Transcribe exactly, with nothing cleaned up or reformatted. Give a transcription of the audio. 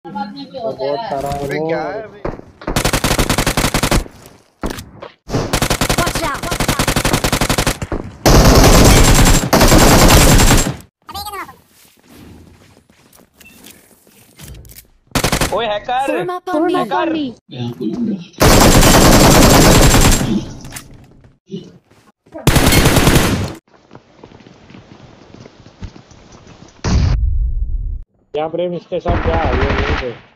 बहुत सारा अबे ammo क्या और है अबे? Watch out! ओए hacker Form up on me. Hacker क्या प्रेम इसके साथ क्या है ये नहीं दे